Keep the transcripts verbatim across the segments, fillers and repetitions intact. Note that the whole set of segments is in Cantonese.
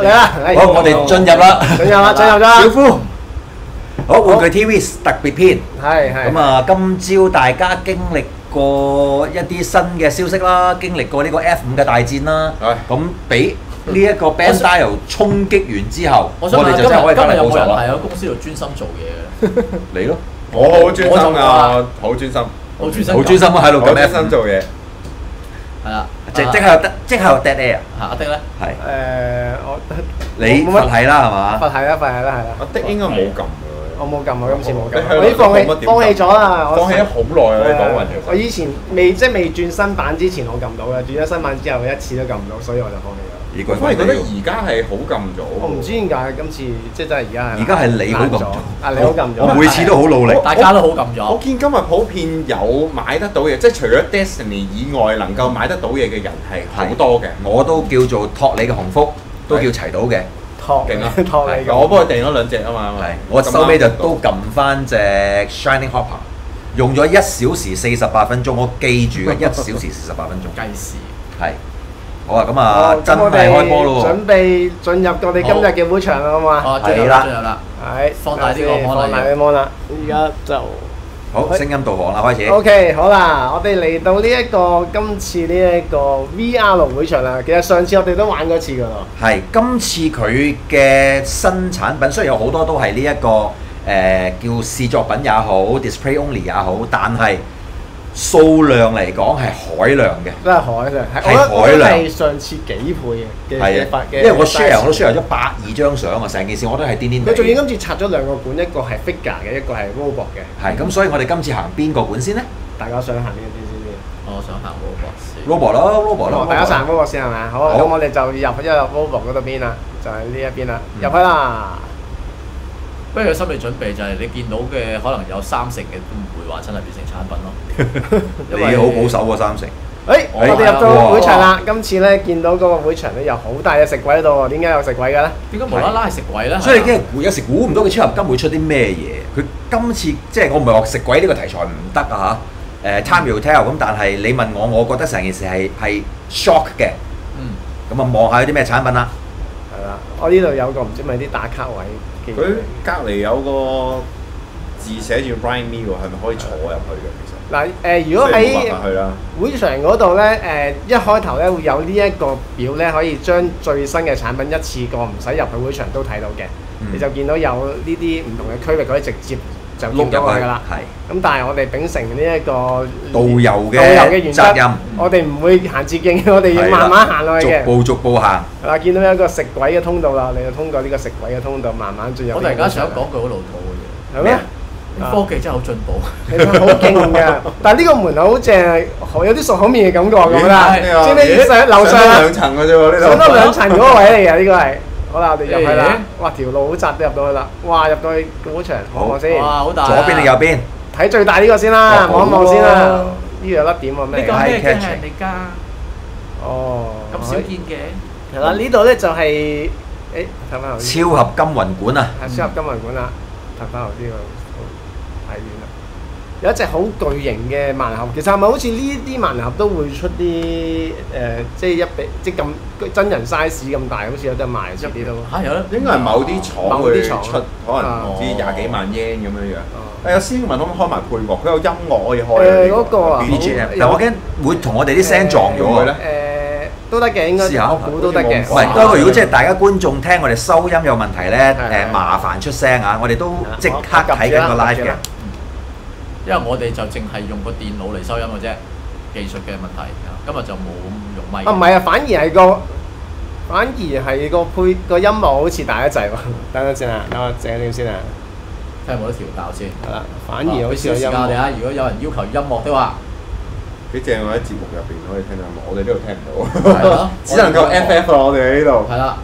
嚟啦！ 好，我哋進入啦， 進入啦，進入咗。 小夫，好玩具 T V 特別篇。 係係。 咁啊，今朝大家經歷過一啲新嘅消息啦，經歷過呢個 F 五嘅大戰啦。係。咁俾呢一個 Bandai 衝擊完之後，我哋就真係可以翻嚟報仇啦。 係喺公司度專心做嘢嘅。 你咯。 我好專心啊，好專心， 好專心， 好專心啊！喺度咁專心做嘢。 係啦。 即即係得，即係 dead air。 嚇，阿的咧？ 係。 誒，我你佛系啦係嘛？ 佛系啦，佛系啦，係啦。 阿的應該冇撳㗎。 我冇撳，我今次冇撳。我已經放棄，放棄咗啦。 放棄咗好耐啊！你講運其實。 我以前未即係未轉新版之前，我撳到嘅；轉咗新版之後，我一次都撳唔到，所以我就放棄咗。 我反而覺得而家係好撳咗。 我唔知點解今次即係真係而家係。 而家係你好撳咗。 啊，你好撳咗。 我每次都好努力， 大家都好撳咗。 我見今日普遍有買得到嘢，即係除咗 Destiny 以外，能夠買得到嘢嘅人係好多嘅。 我都叫做託你嘅鴻福，都叫齊到嘅。 託勁啊！ 託你嘅。 我幫佢訂咗兩隻啊嘛。 係。我收尾就都撳翻隻 Shining Hopper，用咗一小時四十八分鐘，我記住嘅一小時四十八分鐘。 計時。 係。好啊，咁啊，真係開波咯喎！ 準備進入我哋今日嘅會場啦，好嘛？ 哦，係啦，進入啦。 係。 放大啲個 mon 放大啲 mon 啦，而家就好聲音導航啦，開始。 OK，好啦，我哋嚟到呢一個今次呢一個 V R 會場啦。其實上次我哋都玩過一次㗎咯。 係，今次佢嘅新產品雖然有好多都係呢一個誒叫試作品也好 ，display only 也好，但係數量嚟講係海量嘅， 都係海量， 係海量， 係上次幾倍嘅嘅發嘅。 因為我 share 我都 share 咗百二張相啊，成件事我都係癲癲地。 佢仲要今次拆咗兩個館，一個係 figure 嘅，一個係 robot 嘅。 係咁，所以我哋今次行邊個館先呢？ 大家想行邊個先先？ 我想行 robot 先。 robot 咯 ，robot 咯。 大家行 robot 先係咪？好，咁我哋就入一入 robot 嗰度邊啦，就係呢一邊啦，入去啦。 不過有心理準備就係你見到嘅可能有三成嘅都唔會話真係變成產品咯。 你好保守喎三成。 誒，我哋入到會場啦。今次咧見到嗰個會場咧有好大嘅食櫃喺度喎。點解有食櫃嘅咧？ 點解無啦啦係食櫃咧？ 所以你有時估唔到佢超合金會出啲咩嘢。佢今次即係我唔係話食櫃呢個題材唔得啊嚇。誒 time will tell 咁，但係你問我，我覺得成件事係係 shock 嘅。 嗯。 咁啊望下有啲咩產品啦。 係啦，我呢度有個唔知咪啲打卡位。 佢隔離有個字寫住 Brian Me 喎，係咪可以坐入去嘅？其實嗱誒，如果喺會場嗰度咧，誒一開頭咧會有呢一個表咧，可以將最新嘅產品一次過唔使入去會場都睇到嘅。你就見到有呢啲唔同嘅區域可以直接就碌入去㗎啦。係。咁但係我哋秉承呢一個導遊嘅導遊嘅原則， 責任， 我哋唔會行捷徑，我哋要慢慢行落去嘅。 逐步逐步行。 係啦，見到有一個食鬼嘅通道啦，你就通過呢個食鬼嘅通道慢慢進入。 我突然間想講句好老土嘅嘢。 係咩？ 科技真係好進步， 其實好勁嘅。但係呢個門口好正，好有啲熟口面嘅感覺咁啦。即係你上樓上兩層嘅啫喎，呢度上多兩層嗰個位嚟嘅呢個係。好啦，我哋入去啦。哇，條路好窄都入到去啦。哇，入到去會場望望先。 哇，好大。 左邊定右邊？ 睇最大呢個先啦，望一望先啦。呢度有粒點喎，咩？ 呢個咩嘅係你家？ 哦， 咁少見嘅。 係啦，呢度咧就係誒睇翻後邊。 超合金雲館啊！ 係超合金雲館啦，睇翻後邊個太遠啦。有一隻好巨型嘅盲盒，其實係咪好似呢啲盲盒都會出啲誒，即係一比即係咁真人 size 咁大，好似有得賣出啲都嚇有咧？ 應該係某啲廠會出，可能唔知廿幾萬 yen 咁樣樣。誒有師問可唔可以開埋配樂？佢有音樂可以開。 誒嗰個啊 B G M，但我驚會同我哋啲聲撞咗佢咧。 誒都得嘅，應該我估都得嘅。 唔係，不過如果即係大家觀眾聽我哋收音有問題咧，誒麻煩出聲啊！我哋都即刻睇緊個 live 嘅。 因為我哋就淨係用個電腦嚟收音嘅啫，技術嘅問題。今日就冇用咪。 啊唔係啊，反而係個，反而係個配個音樂好似大一滯喎。等陣先啊，等我整點先啊。 睇下有冇得調校先。係啦， 反而好似有音樂。 我哋啊，如果有人要求音樂的話， 幾正喎！喺節目入邊可以聽到音樂，我哋呢度聽唔到。 係咯， 只能夠 F F 啊！我哋喺呢度。 係啦。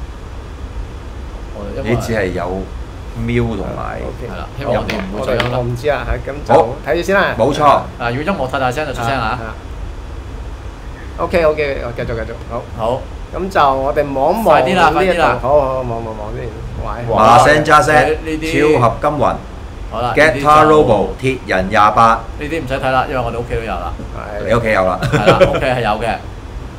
你只係有。喵同埋係啦，希望我哋唔會再有啦。 我唔知啊，係咁就睇住先啦。 冇錯。 啊，如果音樂太大聲就出聲嚇。 OK OK，我繼續繼續。好。 好。 咁就我哋望一望。 快啲啦！快啲啦！ 好好好，望望望先。喂。 馬聲揸聲，超合金雲。 好啦。 Getter Robo 鐵人廿八。 呢啲唔使睇啦，因為我哋屋企都有啦。 你屋企有啦。 係啦，屋企係有嘅。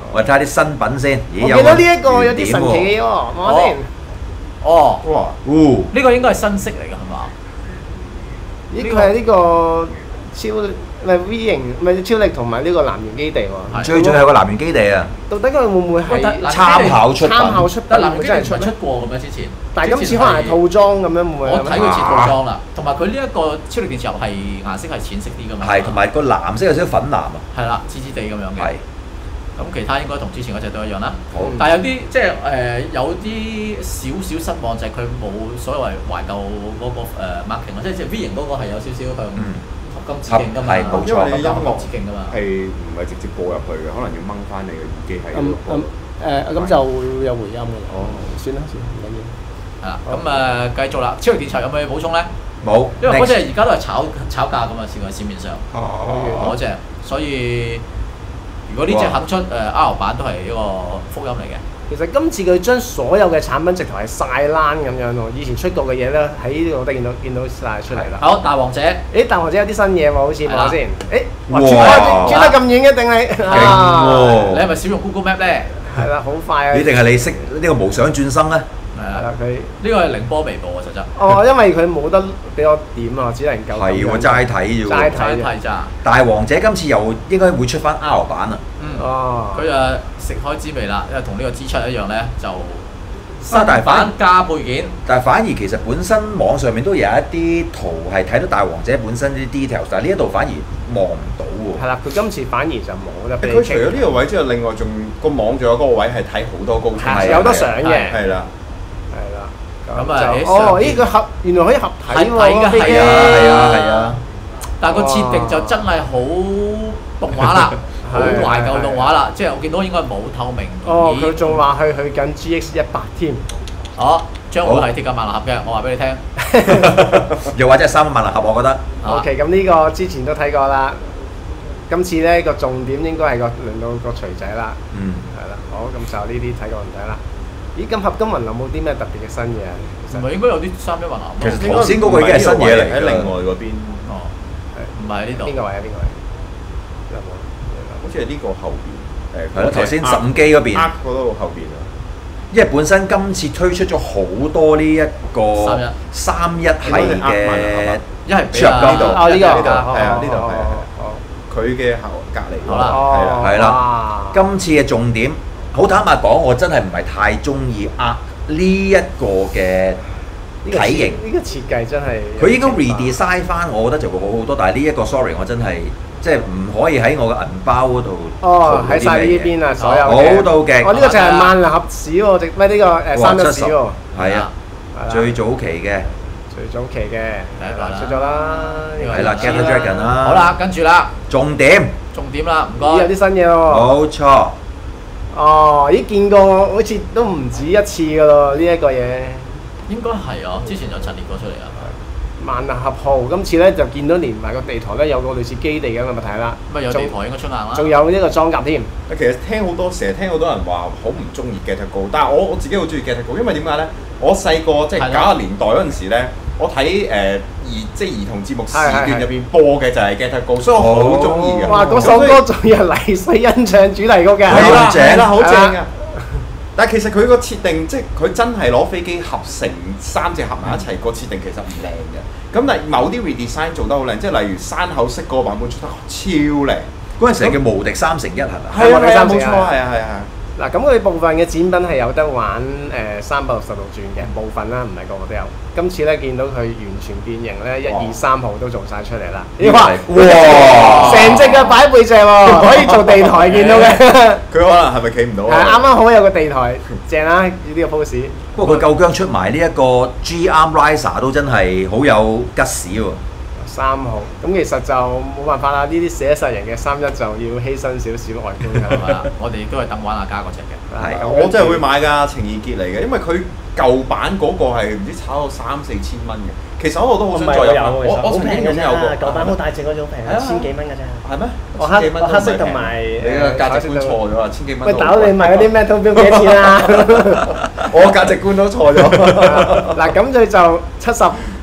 我哋睇下啲新品先。 我見到呢一個有啲神奇嘅嘢喎，望下先。 哦， 哇！ 哦， 呢個應該係新色嚟㗎係嘛？ 呢個係呢個超唔係 V 型，唔係超力同埋呢個南源基地喎。 最最係個南源基地啊！ 到底佢會唔會係參考出品？ 參考出品， 但南源基地真係出出過咁樣之前， 但係今次可能係套裝咁樣，會唔會？ 我睇佢似套裝啦，同埋佢呢一個超力電池又係顏色係淺色啲㗎嘛。 係，同埋個藍色有少少粉藍啊。 係啦，黐黐地咁樣嘅。係。咁其他應該同之前嗰隻都一樣啦。 好。 但係有啲即係誒有啲少少失望就係佢冇所謂懷舊嗰個誒 marking 即係即係 V 型嗰個係有少少向合金致敬㗎嘛。 係冇錯， 因為你音樂致敬㗎嘛。 係唔係直接播入去嘅？可能要掹翻你嘅耳機喺度。咁誒咁就有回音㗎啦。 哦， 算啦算啦，唔緊要。 係啦，咁誒繼續啦。超力電池有冇嘢補充咧？ 冇， 因為嗰隻而家都係炒炒價㗎嘛，市喺市面上。 哦。 嗰隻，所以。如果呢隻肯出誒 R 版都係一個福音嚟嘅。 其實今次佢將所有嘅產品直頭係晒冷咁樣喎，以前出過嘅嘢咧喺呢度我都見到見到晒出嚟啦。 好，大王者， 誒大王者有啲新嘢喎，好似望下先。誒， 哇！ 轉得咁遠嘅定係？ 勁喎！ 你係咪少用 Google Map 咧？ 係啦，好快啊！ 你定係你識呢個無想轉生咧？ 係啦，佢呢個係凌波微步啊，實質。 哦，因為佢冇得俾我點啊，只能夠係喎，齋睇啫喎。 齋睇咋？ 大王者今次又應該會出翻 R 版啊。 嗯。哦。佢誒食開滋味啦，因為同呢個支出一樣咧，就新版加配件。 但係反而其實本身網上面都有一啲圖係睇到大王者本身啲 details，但係呢一度反而望唔到喎。 係啦，佢今次反而就冇得俾。 佢除咗呢個位之外，另外仲個網仲有嗰個位係睇好多高清， 有得上嘅。 係啦。 咁啊！ 哦，呢個合原來可以合體喎， 係啊係啊係啊！ 但係個設定就真係好動畫啦，好懷舊動畫啦，即係我見到應該冇透明。 哦，佢仲話去去緊 G X 一百添。 哦，將會係鐵甲萬能俠嘅，我話俾你聽。 又或者係三個萬能俠，我覺得。 OK，咁呢個之前都睇過啦。今次咧個重點應該係個輪到個錘仔啦。 嗯。 係啦，好，咁就呢啲睇過唔睇啦。咦，咁合金雲有冇啲咩特別嘅新嘢啊？ 唔係應該有啲三一雲藍。 其實頭先嗰個已經係新嘢嚟， 喺另外嗰邊。 哦，係唔係呢度？ 邊個位啊？邊個位？有冇？ 好似係呢個後邊。誒， 係咯，頭先十五機嗰邊。 呃，嗰度後邊啊。 因為本身今次推出咗好多呢一個三一三一系嘅， 一係出入呢度。 哦，呢個呢度係啊，呢度係啊。佢嘅後隔離。 好啦， 係啦，係啦。今次嘅重點。好坦白講，我真係唔係太中意呃呢一個嘅體型。 呢個設計真係佢應該 redesign 翻，我覺得就會好好多。但係呢一個 sorry，我真係即係唔可以喺我嘅銀包嗰度。 哦，喺晒呢邊啊，所有好到極。 哦，呢個就係萬能盒史喎，直咩呢個誒三一史喎。 係啊，最早期嘅。 最早期嘅，係啦，出咗啦。 係啦 ，Gather Dragon 啦。 好啦，跟住啦， 重點， 重點啦，唔該。 有啲新嘢喎。 冇錯。 哦，咦見過好似都唔止一次噶咯，呢一個嘢。 應該係啊，之前有陳列過出嚟啊。 萬能合號，今次咧就見到連埋個地台咧有個類似基地咁嘅物體啦。 咁啊有地台應該出硬啦。 仲有呢個裝甲添。 其實聽好多，成日聽好多人話好唔中意 Getago，但係我我自己好中意 Getago，因為點解咧？我細個即係九十年代嗰陣時咧，我睇誒兒即係兒童節目時段入邊播嘅就係 Getago，所以我好中意嘅。 哇！嗰首歌仲有黎世恩唱主題曲嘅， 係啦， 係啦，好正嘅。但係其實佢個設定，即係佢真係攞飛機合成三隻合埋一齊，個設定其實唔靚嘅。咁但係某啲 redesign 做得好靚，即係例如山口式嗰個版本出得超靚。 嗰陣時叫無敵三乘一係咪？ 係啊係啊， 冇錯，係啊係啊。 嗱，咁佢部分嘅展品係有得玩誒三百六十度轉嘅部分啦，唔係個個都有。今次咧見到佢完全變形咧，一二三號都做晒出嚟啦。你話哇，成隻嘅擺背脊喎，可以做地台見到嘅。 佢可能係咪企唔到啊？係啱啱好有個地台，正啦呢個 pose。 不過佢夠姜出埋呢一個 G-Arm Riser 都真係好有吉士喎。 三號咁其實就冇辦法啦，呢啲寫實型嘅三一就要犧牲少少外觀㗎啦。 我哋都係等玩阿加嗰隻嘅。 係， 我真係會買㗎，情意結嚟嘅，因為佢舊版嗰個係唔知炒到三四千蚊嘅。其實嗰個都好想再入。我我曾經擁有過。 舊版好大隻嗰種平，千幾蚊㗎咋。 係咩？ 我黑我黑色同埋你個價值觀錯咗啊！千幾蚊。 喂，大佬你買嗰啲咩通標幾多錢啊？ 我價值觀都錯咗。 嗱咁佢就七十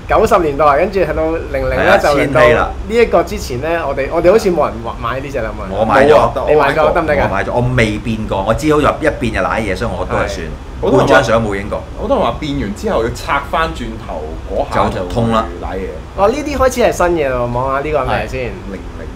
九十年代，跟住去到零零咧就輪到呢一個之前咧，我哋我哋好似冇人買呢隻啦嘛。 我買咗， 你買咗得唔得㗎？ 我買咗，我未變過，我知好似一變就賴嘢，所以我都係算。半張相冇影過。 好多人話變完之後要拆翻轉頭嗰下就通啦， 賴嘢。 哦，呢啲開始係新嘢咯，望下呢個係咩先？ 零零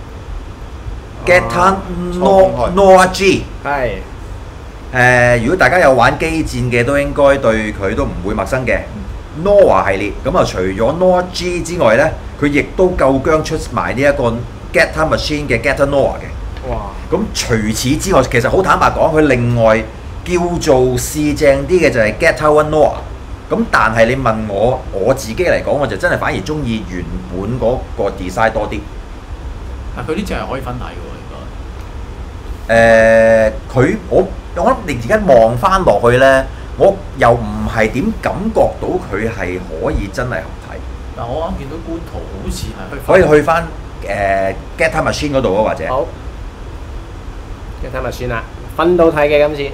Geta Nora G 係。 誒，如果大家有玩機戰嘅，都應該對佢都唔會陌生嘅。Nora 系列咁啊，除咗 Nora G 之外咧，佢亦都夠薑出埋呢一個 Geta Machine 嘅 Geta Nora 嘅。 哇！ 咁除此之外，其實好坦白講，佢另外叫做試正啲嘅就係 Geta One Nora。咁但係你問我我自己嚟講，我就真係反而中意原本嗰個 design 多啲。 但佢呢隻係可以分體嘅喎，應該。誒，佢我我諗你而家望翻落去咧。我又唔係點感覺到佢係可以真係合體。 嗱，我啱見到官圖好似係去可以去翻誒 Geta Machine 嗰度啊，或者好 Geta Machine 啦，分到睇嘅今次。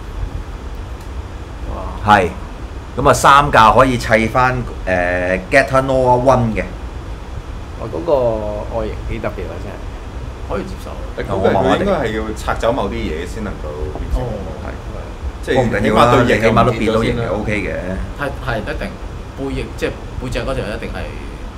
哇！係咁啊，三架可以砌翻誒 Geta Nora One 嘅。 我嗰個外形幾特別啊，真係可以接受。 我佢應該係要拆走某啲嘢先能夠變成係。即係唔緊要啦，你起碼都變到型係 O K 嘅。 係係一定背翼，即係背脊嗰隻一定係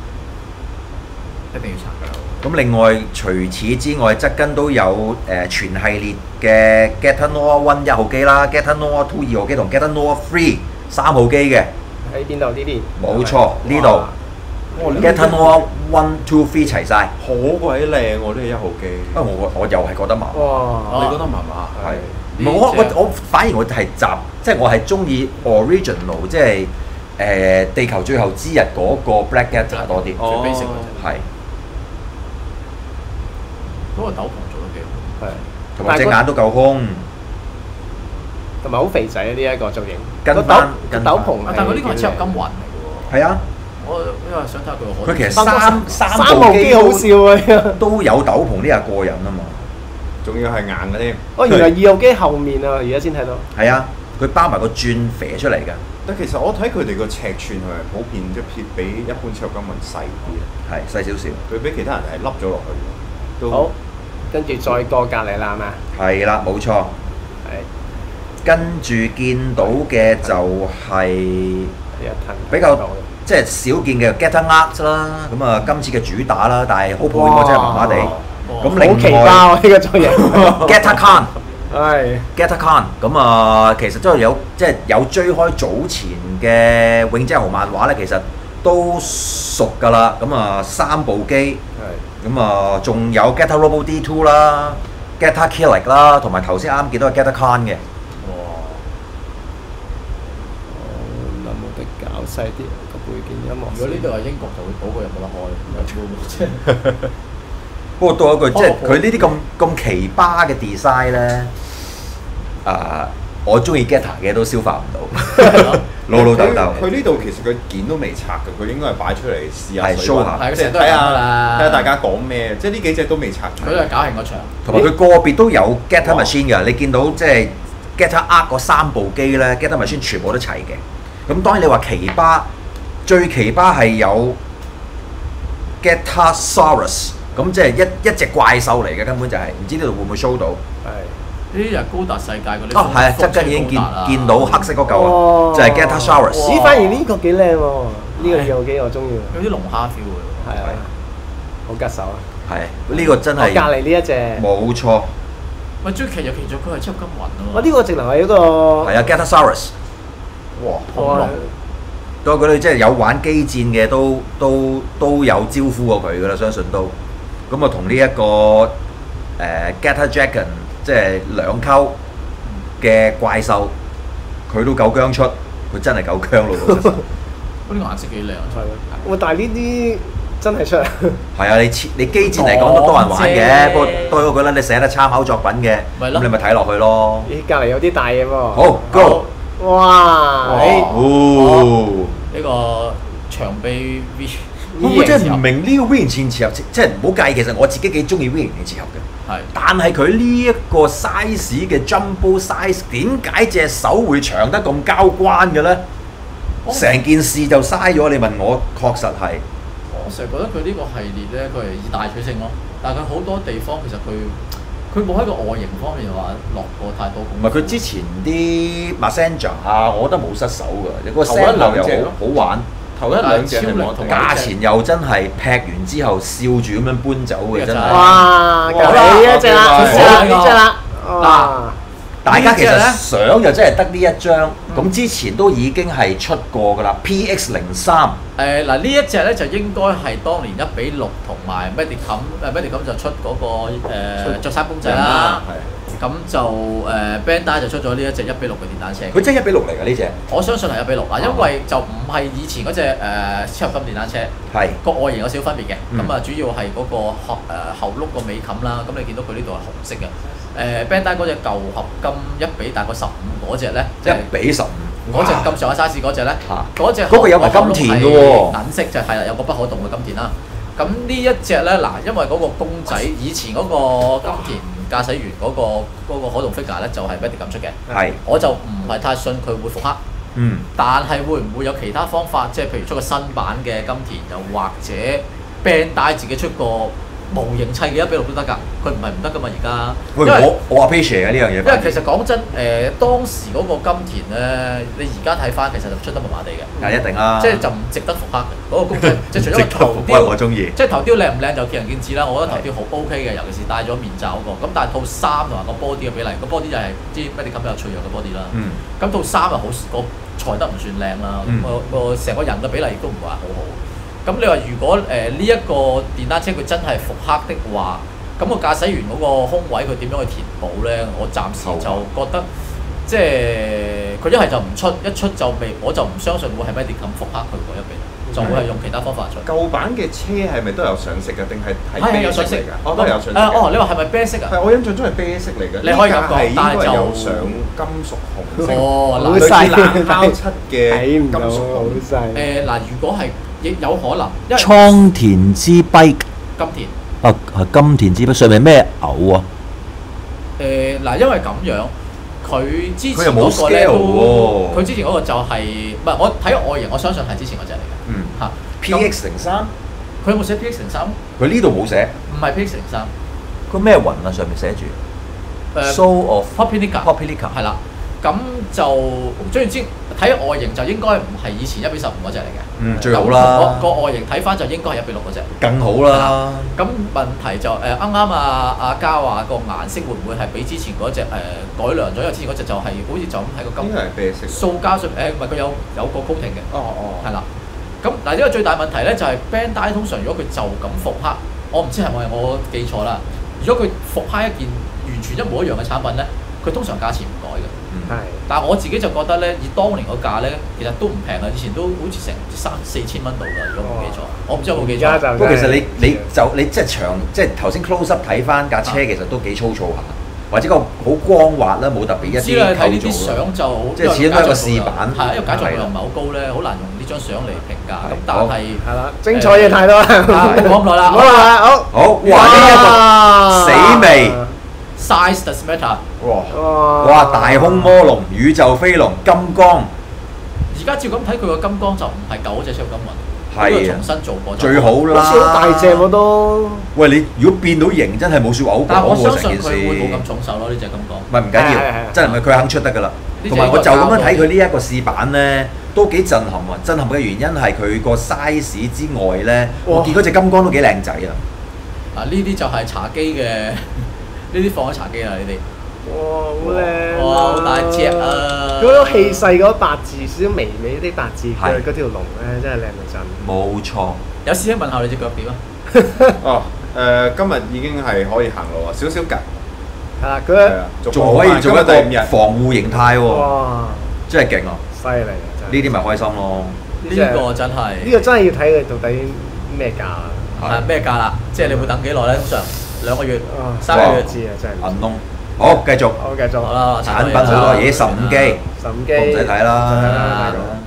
一定要拆㗎。 咁另外除此之外，側跟都有誒全系列嘅 Geta Nora One 一號機啦 ，Geta Nora Two 二號機同 Geta Nora Three 三號機嘅。 喺邊度呢邊？ 冇錯，呢度。Geta Nora One Two Three 齊晒。 好鬼靚喎！呢個一號機。 啊，我我又係覺得麻。 哇！ 你覺得麻麻？ 係。我我我反而我係集，即係我係中意 original， 即係誒地球最後之日嗰個 Black Geta 多啲。 最 basic 嗰隻。 係。 嗰個斗篷做得幾好。 係。 同埋隻眼都夠空。 同埋好肥仔呢一個造型。 跟翻跟斗篷。 但係佢呢個係超合金雲嚟嘅喎。 係啊。 我因為想睇下佢可。 佢其實三三部機好笑啊！ 都有斗篷呢下過癮啊嘛。 仲要係硬嘅添。 哦，原來二號機後面啊，而家先睇到。 係啊，佢包埋個轉肥出嚟㗎。 但其實我睇佢哋個尺寸係咪普遍即係比一般超合金雲細啲啊？ 係細少少。 佢比其他人係凹咗落去嘅。 好，跟住再過隔離啦，係咪啊？ 係啦，冇錯。 係。跟住見到嘅就係比較即係少見嘅 Geta Arc 啦。咁啊，今次嘅主打啦，但係好普遍，我真係麻麻地。咁另外， 好奇葩呢個造型 Geta Khan 係 Geta Khan 咁啊，其實都係有即係有追開早前嘅永之豪漫畫咧，其實都熟㗎啦。咁啊，三部機咁啊，仲有 Geta Robo D Two 啦、Geta Kilik 啦，同埋頭先啱見到嘅 Geta Khan 嘅。 哇！有冇得搞細啲個背景音樂？ 如果呢度係英國，就會嗰個有冇得開？ 不過多一句，即係佢呢啲咁咁奇葩嘅 design 咧，啊，我中意 Geta 嘅都消化唔到，老老豆豆。 佢呢度其實佢件都未拆嘅，佢應該係擺出嚟試下水溫， 即係睇下睇下大家講咩。即係呢幾隻都未拆。 佢係搞興個場， 同埋佢個別都有 Geta Machine 㗎。你見到即係 Geta Arc 嗰三部機咧 ，Geta Machine 全部都齊嘅。咁當然你話奇葩，最奇葩係有 Geta Saurus。咁即係一一隻怪獸嚟嘅，根本就係唔知呢度會唔會 show 到。 係呢啲係高達世界嗰啲。 哦，係啊，側跟已經見見到黑色嗰嚿啊，就係 Geta Saurus。 咦，反而呢個幾靚喎，呢個二號機我中意。 有啲龍蝦 feel 喎。 係啊，好吉手啊。 係，呢個真係。 隔離呢一隻。 冇錯。 喂，最奇就奇咗佢係超金雲啊嘛。 我呢個直頭係一個。 係啊 ，Geta Saurus。哇！恐龍。都佢哋即係有玩機戰嘅都都都有招呼過佢噶啦，相信都。咁啊，同呢一個誒 Geta Dragon 即係兩溝嘅怪獸，佢都夠薑出，佢真係夠薑咯！ 嗰啲顏色幾靚啊，出嚟。 哇！但係呢啲真係出嚟。係啊，你你機戰嚟講都多人玩嘅，不過多咗佢啦，你寫得參考作品嘅，咁你咪睇落去咯。 咦，隔離有啲大嘢喎。 好 ，Go！ 哇！ 哦， 呢個長臂 V。 我真係唔明呢個 V 型前切合，即係唔好介意。其實我自己幾中意 V 型嘅切合嘅。係。但係佢呢一個 size 嘅 jumbo size，點解隻手會長得咁交關嘅咧？ 成件事就嘥咗。你問我，確實係。 我成日覺得佢呢個系列咧，佢係以大取勝咯。但係佢好多地方其實佢佢冇喺個外形方面話落過太多功夫。 唔係佢之前啲 Messenger 啊，我覺得冇失手㗎。個聲流又好好玩。 頭一兩隻係冇， 價錢又真係劈完之後笑住咁樣搬走嘅，真係。 哇！呢一隻啦，呢隻啦。嗱， 大家其實相就真係得呢一張，咁之前都已經係出過㗎啦。P X 零三。 誒嗱呢一隻咧就應該係當年一比六同埋 Medicom 誒 Medicom 就出嗰個誒著衫公仔啦。咁就誒 Bandai 就出咗呢一隻一比六嘅電單車。 佢真係一比六嚟㗎呢隻。 我相信係一比六啊，因為就唔係以前嗰隻誒超合金電單車。係。個外形有少少分別嘅，咁啊主要係嗰個後誒後轆個尾冚啦，咁你見到佢呢度係紅色嘅。誒 Bandai 嗰隻舊合金一比大概十五嗰隻咧， 一比十五。 嗰隻咁上下 size 嗰隻咧，嗰隻嗰個有埋金田嘅喎， 銀色就係啦，有個不可動嘅金田啦。咁呢一隻咧嗱，因為嗰個公仔以前嗰個金田駕駛員嗰個嗰個可動 figure 咧就係 Medicom 出嘅，係我就唔係太信佢會復刻，嗯，但係會唔會有其他方法，即係譬如出個新版嘅金田，又或者 Bandai 自己出個模型砌嘅一比六都得㗎，佢唔係唔得㗎嘛而家。 喂，我我 appreciate 嘅呢樣嘢。 因為其實講真，誒當時嗰個金田咧，你而家睇翻其實就出得麻麻地嘅。 係一定啦。 即係就唔值得復刻嘅嗰個公仔，即係除咗個頭雕， 我中意。 即係頭雕靚唔靚就見仁見智啦。我覺得頭雕好 OK 嘅，尤其是戴咗面罩嗰個。咁但係套衫同埋個 body 嘅比例，個 body 就係啲咩啲咁比較脆弱嘅 body 啦。嗯。咁套衫又好個裁得唔算靚啦，個個成個人嘅比例亦都唔係話好好。咁你話如果誒呢一個電單車佢真係復刻的話，咁個駕駛員嗰個空位佢點樣去填補咧？我暫時就覺得即係佢一係就唔出，一出就未，我就唔相信會係 Medicom 復刻佢嗰一邊，就會係用其他方法出。 舊版嘅車係咪都有上色㗎？定係係啤色嚟㗎？ 哦，都係有上色。 哦，你話係咪啤色啊？ 係我印象中係啤色嚟嘅。 你可以咁講，但係就有上金屬紅色。 哦， 類似冷烤漆嘅金屬紅。 誒嗱，如果係亦有可能，因為倉田之碑。 金田。 啊，係金田之碑上面咩牛啊？ 誒嗱，因為咁樣，佢之前嗰個咧都，佢之前嗰個就係唔係我睇外形，我相信係之前嗰隻嚟嘅。嗯。嚇 P X 零三， 佢有冇寫 P X 零三？ 佢呢度冇寫。 唔係 P X 零三。 個咩雲啊？上面寫住。誒。Soul of Paprika。係啦。咁就總言之，睇外形就應該唔係以前一比十五嗰隻嚟嘅。 嗯，最好啦。 個外形睇翻就應該係一比六嗰隻。 更好啦。 咁問題就誒啱啱啊阿嘉話個顏色會唔會係比之前嗰隻誒改良咗？因為之前嗰隻就係好似就咁喺個金。應該係啡色。塑膠上誒唔係佢有有個 coating 嘅。哦哦。係啦。咁嗱，呢個最大問題咧就係 Bandai 通常如果佢就咁復刻，我唔知係咪我記錯啦。如果佢復刻一件完全一模一樣嘅產品咧，佢通常價錢唔改嘅。係，但係我自己就覺得咧，以當年個價咧，其實都唔平啊！以前都好似成三四千蚊度㗎，如果冇記錯。我唔知有冇記錯。 不過其實你你就你即係長，即係頭先 close up 睇翻架車，其實都幾粗糙下，或者個好光滑啦，冇特別一啲構造。知啦，睇呢啲相就即係始終都係個試版。係，因為解像度又唔係好高咧，好難用呢張相嚟評價。咁但係係啦，精彩嘢太多啦，講咁耐啦，好啦，好。好，哇！呢一個死味。 Size does matter。 哇！哇！大空魔龍、宇宙飛龍、金剛。 而家照咁睇，佢個金剛就唔係舊嗰隻超金雲， 係重新做過。 最好啦！ 好似好大隻我都。 喂，你如果變到型，真係冇説話好講喎。 但係我相信佢會冇咁重手咯，呢隻金剛。 唔係唔緊要，真係唔係佢肯出得㗎啦。同埋我就咁樣睇佢呢一個試版咧，都幾震撼喎！震撼嘅原因係佢個 size 之外咧，我見嗰隻金剛都幾靚仔啊！ 嗱，呢啲就係茶几嘅。呢啲放喺茶几啦，呢啲。 哇，好靚！ 哇，好大隻啊！ 嗰個氣勢嗰八字，少少微微啲八字嘅嗰條龍咧，真係靚到震。 冇錯。 有師兄問下你隻腳點啊？ 哦，誒，今日已經係可以行路啊，少少趌。 係啦，佢仲可以做一個防護形態喎。哇！真係勁啊！ 犀利啊！ 呢啲咪開心咯。 呢個真係。呢個真係要睇佢到底咩價啊？ 係咩價啦？即係你會等幾耐咧？通常？兩個月、三個月知啊，真係銀窿。好，繼續。 好，繼續。 好啦， 產品好多嘢，十五機， 十五機， 唔使睇啦。